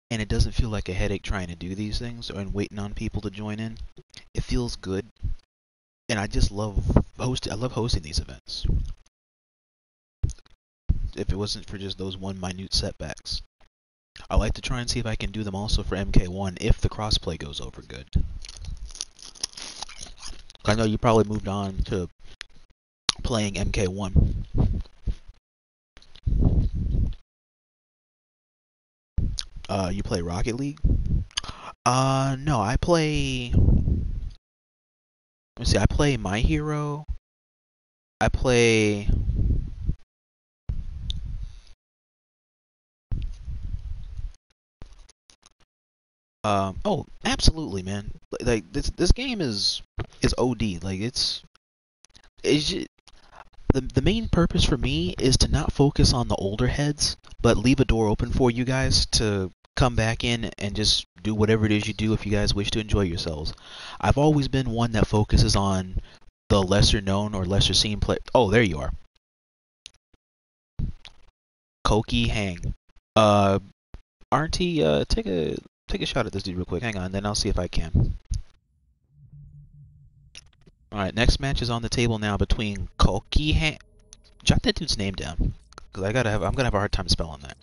and it doesn't feel like a headache trying to do these things and waiting on people to join in. It feels good, and I just love hosting. I love hosting these events. If it wasn't for just those one minute setbacks, I like to try and see if I can do them also for MK1 if the crossplay goes over good. I know you probably moved on to playing MK1. You play Rocket League? No, I play. Let's see, I play My Hero. I play. Oh, absolutely, man. Like this game is OD. Like it's just, the main purpose for me is to not focus on the older heads, but leave a door open for you guys to come back in and just do whatever it is you do if you guys wish to enjoy yourselves. I've always been one that focuses on the lesser known or lesser seen play. Oh, there you are. Koki Hang. Artie, take a shot at this dude real quick. Hang on, then I'll see if I can. Alright, next match is on the table now between Koki Hang. Jot that dude's name down, because I'm gonna have a hard time spelling that.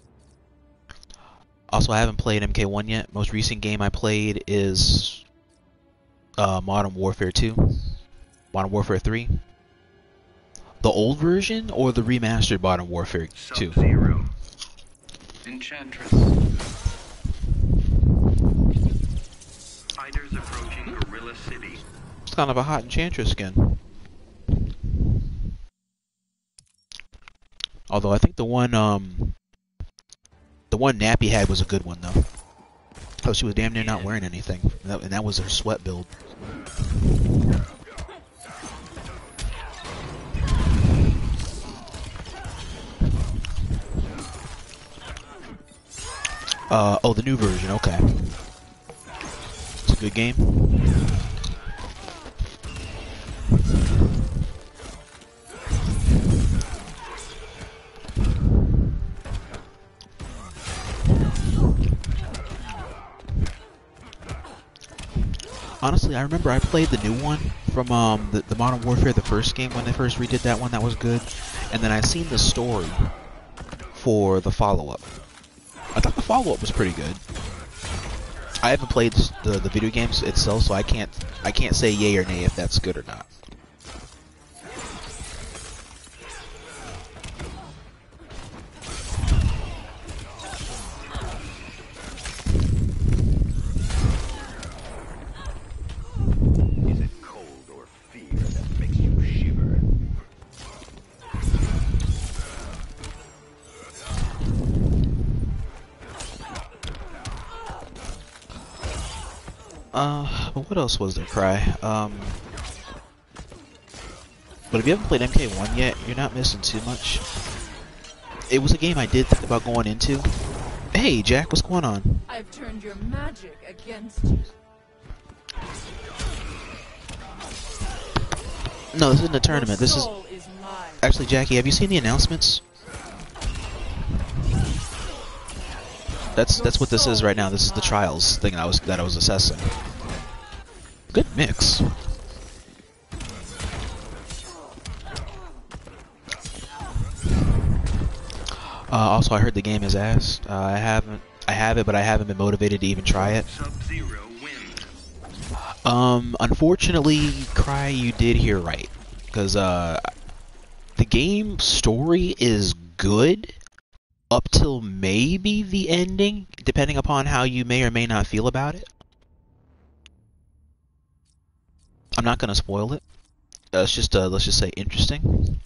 Also, I haven't played MK1 yet. Most recent game I played is Modern Warfare 2, Modern Warfare 3. The old version or the remastered Modern Warfare 2? Sub-Zero. Enchantress. Fighters approaching Gorilla City. It's kind of a hot Enchantress skin. Although I think the one Nappy had was a good one though. Oh, she was damn near not wearing anything, and that was her sweat build. Oh, the new version, okay. It's a good game. Honestly, I remember I played the new one from the Modern Warfare, the first game, when they first redid that one. That was good. And then I seen the story for the follow-up. I thought the follow-up was pretty good. I haven't played the video games itself, so I can't say yay or nay if that's good or not. Is it cold or fear that makes you shiver? But what else was there, Cry? But if you haven't played MK1 yet, you're not missing too much. It was a game I did think about going into. Hey, Jack, what's going on? I've turned your magic against you. No, this isn't a tournament. This is... Soul is mine. Actually, Jackie, have you seen the announcements? That's what this is right now. This is the trials thing that I was assessing. Good mix. Also, I heard the game is ass. I have it, but I haven't been motivated to even try it. Sub-Zero wins. Unfortunately, Cry, you did hear right, because the game story is good up till maybe the ending, depending upon how you may or may not feel about it. I'm not gonna spoil it. Let's just say interesting.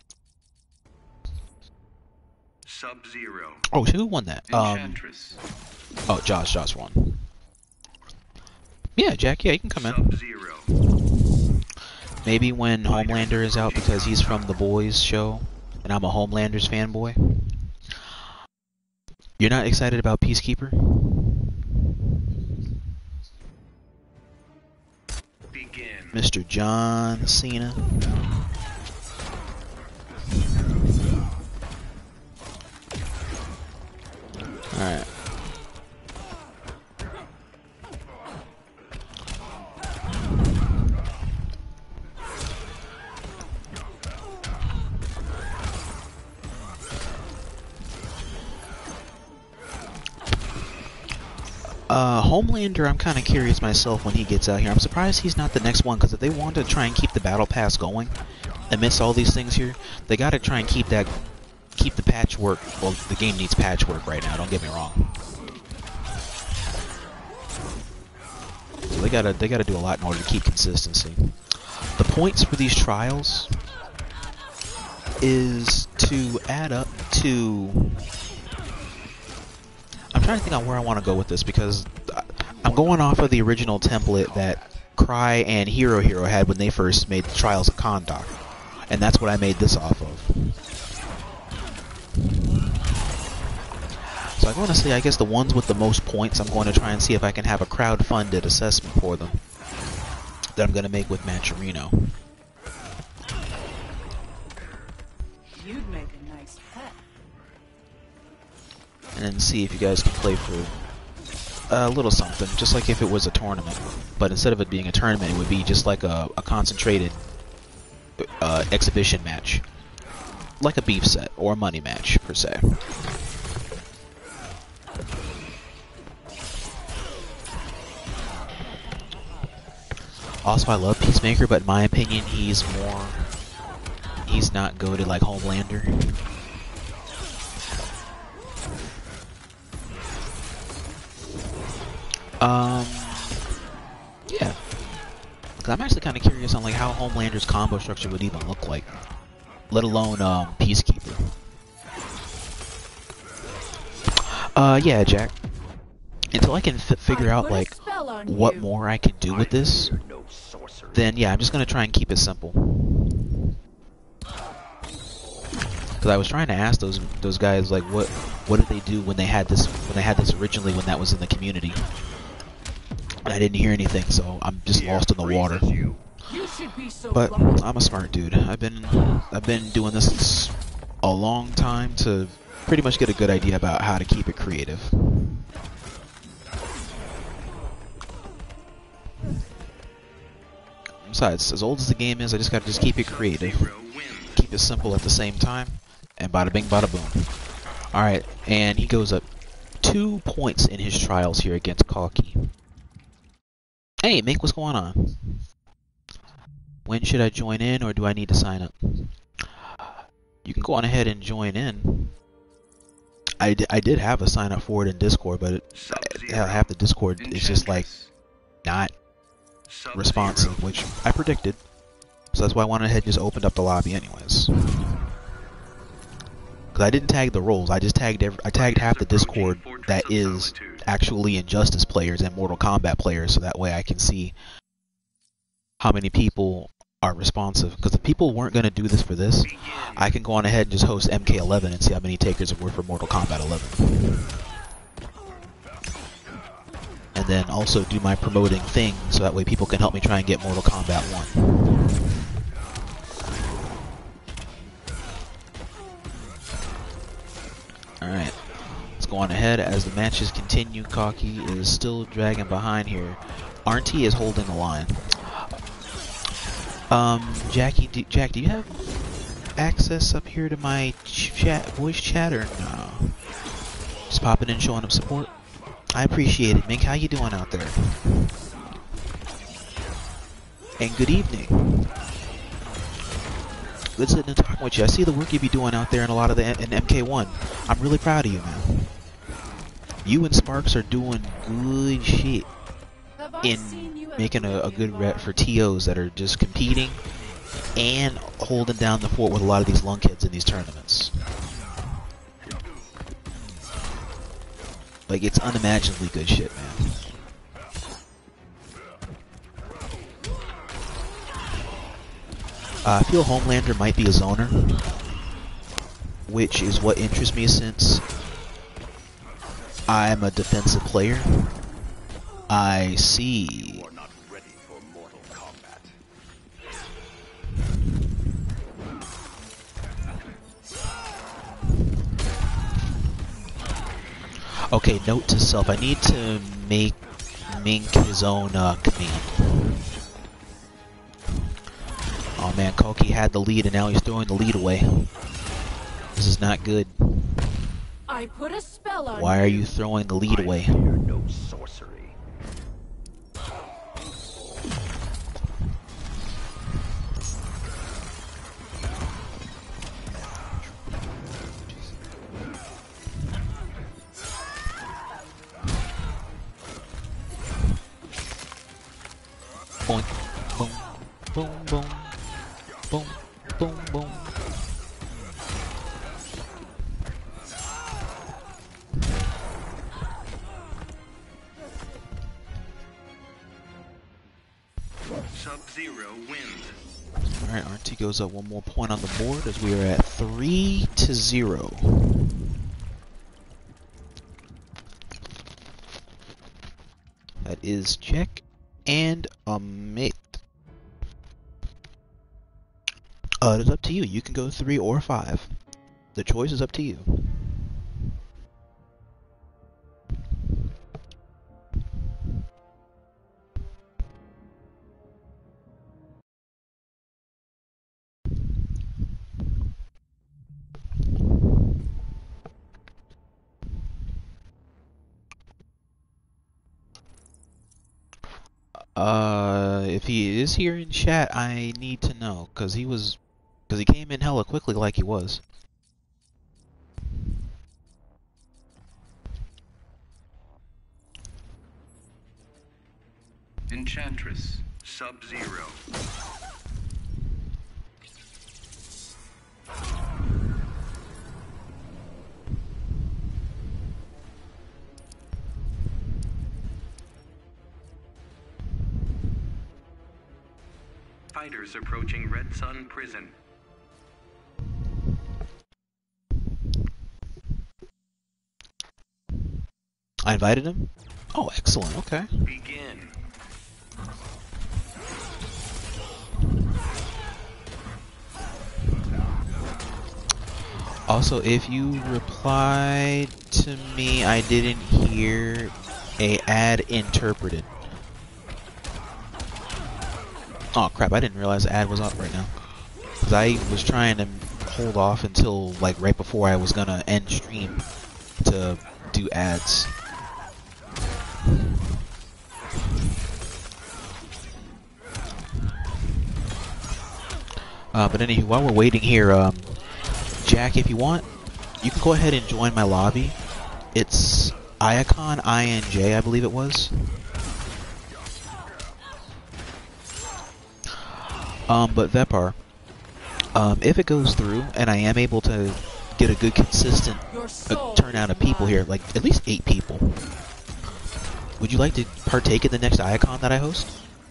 Sub-Zero. Oh, who won that? Enchantress. Oh, Josh won. Yeah, Jack. Yeah, you can come in. Sub-Zero. Maybe when Homelander is out, because he's from the Boys show, and I'm a Homelander's fanboy. You're not excited about Peacekeeper? Begin. Mr. John Cena. Alright. Homelander, I'm kind of curious myself when he gets out here. I'm surprised he's not the next one, because if they want to try and keep the battle pass going amidst all these things here, they got to try and keep the patchwork. Well, the game needs patchwork right now. Don't get me wrong. So they gotta do a lot in order to keep consistency. The points for these trials is to add up to. I'm trying to think on where I want to go with this, because I'm going off of the original template that Cry and Hero Hero had when they first made the Trials of Kandar, and that's what I made this off of. So I'm going to say, I guess the ones with the most points, I'm going to try and see if I can have a crowd-funded assessment for them that I'm going to make with Mancherino. You'd make a nice pet. And then see if you guys can play for a little something, just like if it was a tournament. But instead of it being a tournament, it would be just like a concentrated exhibition match. Like a beef set, or a money match, per se. Also, I love Peacemaker, but in my opinion, he's not goated like Homelander. Yeah. Cause I'm actually kind of curious on like how Homelander's combo structure would even look like, let alone Peacekeeper. Yeah, Jack. Until I can figure out like what more I can do with this, then yeah, I'm just gonna try and keep it simple. Because I was trying to ask those guys like what did they do when they had this originally, when that was in the community, and I didn't hear anything, so I'm just lost in the water. But I'm a smart dude. I've been doing this a long time to pretty much get a good idea about how to keep it creative. Besides, as old as the game is, I just gotta keep it creative, keep it simple at the same time, and bada bing bada boom. Alright, and he goes up 2 points in his trials here against Kalki. Hey Mink, what's going on? When should I join in, or do I need to sign up? You can go on ahead and join in. I did have a sign up for it in Discord, but half the Discord is just like not responsive, which I predicted. So that's why I went ahead and just opened up the lobby anyways. Because I didn't tag the roles, I just tagged half the Discord that is actually Injustice players and Mortal Kombat players, so that way I can see how many people are responsive. Because if people weren't going to do this for this, I can go on ahead and just host MK11 and see how many takers there were for Mortal Kombat 11. And then also do my promoting thing, so that way people can help me try and get Mortal Kombat 1. Alright, let's go on ahead as the matches continue. Kalki is still dragging behind here. Arnty is holding the line. Jack, do you have access up here to my voice chat, or no? Just popping in, showing up support? I appreciate it, Mink. How you doing out there? And good evening. Good sitting and talking with you. I see the work you be doing out there in a lot of in MK1. I'm really proud of you, man. You and Sparks are doing good shit in making a good rep for TOs that are just competing and holding down the fort with a lot of these lunkheads in these tournaments. Like, it's unimaginably good shit, man. I feel Homelander might be a zoner, which is what interests me since I'm a defensive player. I see. You are not ready for Mortal Kombat. Okay, note to self, I need to make Mink his own command. Oh man, Kalki had the lead and now he's throwing the lead away. This is not good. I put a spell on Why are you throwing the lead I away? fear no sorcery. Boing, boom, boom, boom, boom, boom, boom. Sub-Zero wins. Alright, RT goes up 1 more point on the board as we are at 3-0. That is check and a mate. It is up to you. You can go 3 or 5. The choice is up to you. If he is here in chat, I need to know, cause he came in hella quickly like he was. Enchantress. Sub-Zero. Fighters approaching Red Sun Prison. I invited him? Oh, excellent, okay. Begin. Also, if you replied to me, I didn't hear a ad interpreted. Oh crap, I didn't realize the ad was up right now. Cause I was trying to hold off until like right before I was gonna end stream to do ads. But anywho, while we're waiting here, Jack, if you want, you can go ahead and join my lobby. It's Iacon, INJ, I believe it was. But Vepar, if it goes through and I am able to get a good consistent turnout of people here, like at least 8 people, would you like to partake in the next Iacon that I host?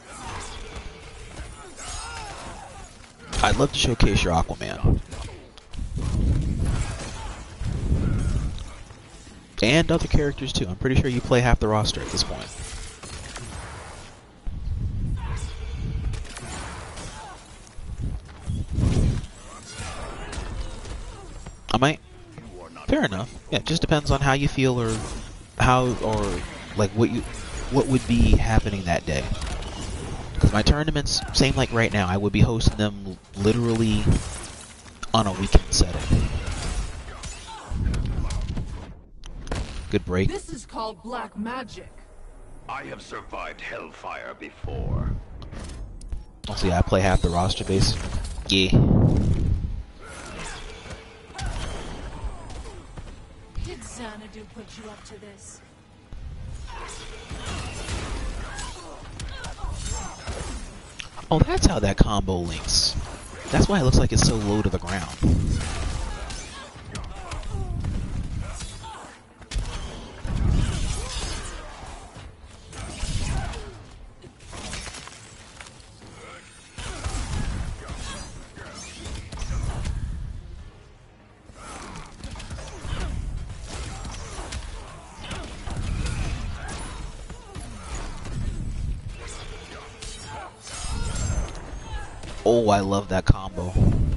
I'd love to showcase your Aquaman. And other characters too. I'm pretty sure you play half the roster at this point. I might. Fair enough. Yeah, it just depends on how you feel or what would be happening that day. Because my tournaments, same like right now, I would be hosting them literally on a weekend setting. Good break. This is called black magic. I have survived hellfire before. Oh, see, I play half the roster base. Yeah. Did Xanadu put you up to this? Oh, that's how that combo links. That's why it looks like it's so low to the ground. Oh, I love that combo.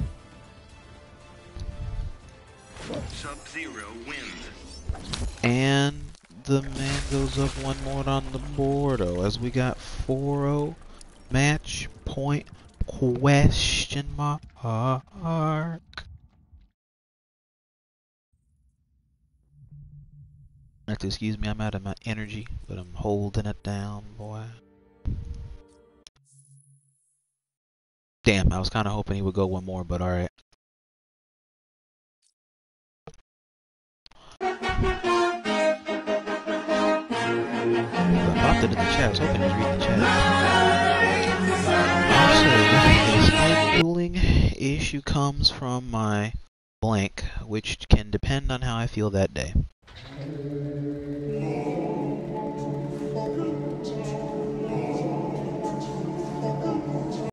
Sub-Zero wins. And the man goes up 1 more on the board, as we got 4-0 match point question mark. Have to excuse me, I'm out of my energy, but I'm holding it down, boy. Damn, I was kind of hoping he would go one more, but alright. I popped it in the chat. I was hoping he was reading the chat. Also, a slight cooling issue comes from my blank, which can depend on how I feel that day.